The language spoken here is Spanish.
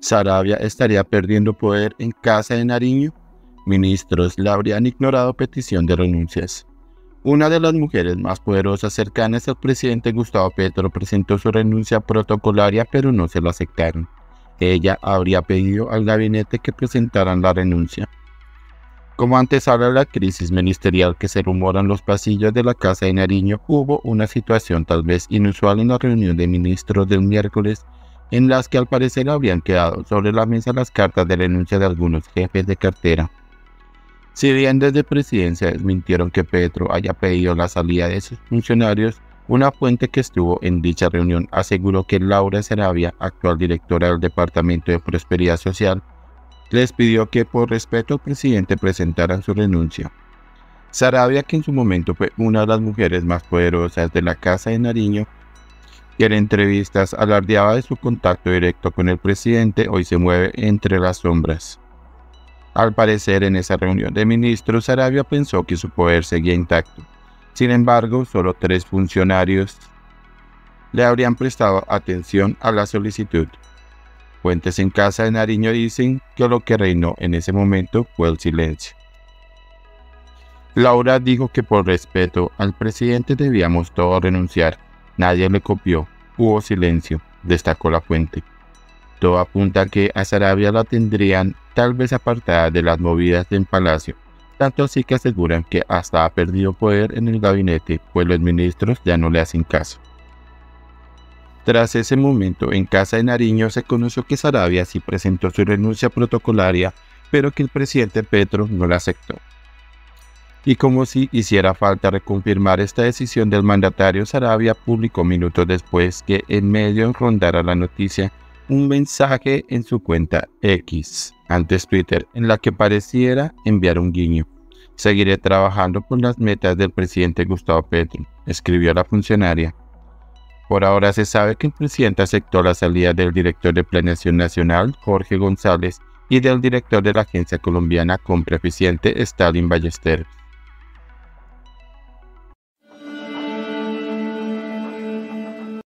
Saravia estaría perdiendo poder en Casa de Nariño. Ministros le habrían ignorado petición de renuncias. Una de las mujeres más poderosas cercanas al presidente Gustavo Petro presentó su renuncia protocolaria, pero no se la aceptaron. Ella habría pedido al gabinete que presentaran la renuncia. Como antesala a la crisis ministerial que se rumora en los pasillos de la Casa de Nariño, hubo una situación tal vez inusual en la reunión de ministros del miércoles, en las que al parecer habrían quedado sobre la mesa las cartas de renuncia de algunos jefes de cartera. Si bien desde Presidencia desmintieron que Petro haya pedido la salida de sus funcionarios, una fuente que estuvo en dicha reunión aseguró que Laura Saravia, actual directora del Departamento de Prosperidad Social, les pidió que por respeto al presidente presentaran su renuncia. Saravia, que en su momento fue una de las mujeres más poderosas de la Casa de Nariño, que en entrevistas alardeaba de su contacto directo con el presidente, hoy se mueve entre las sombras. Al parecer, en esa reunión de ministros, Saravia pensó que su poder seguía intacto. Sin embargo, solo 3 funcionarios le habrían prestado atención a la solicitud. Fuentes en Casa de Nariño dicen que lo que reinó en ese momento fue el silencio. Laura dijo que por respeto al presidente debíamos todos renunciar. Nadie le copió. Hubo silencio, destacó la fuente. Todo apunta a que a Saravia la tendrían tal vez apartada de las movidas del palacio, tanto así que aseguran que hasta ha perdido poder en el gabinete, pues los ministros ya no le hacen caso. Tras ese momento, en Casa de Nariño se conoció que Saravia sí presentó su renuncia protocolaria, pero que el presidente Petro no la aceptó. Y como si hiciera falta reconfirmar esta decisión del mandatario, Saravia publicó minutos después que en medio rondara la noticia un mensaje en su cuenta X, antes Twitter, en la que pareciera enviar un guiño. Seguiré trabajando por las metas del presidente Gustavo Petro, escribió la funcionaria. Por ahora se sabe que el presidente aceptó la salida del director de Planeación Nacional, Jorge González, y del director de la Agencia Colombiana Compra Eficiente, Stalin Ballesteros.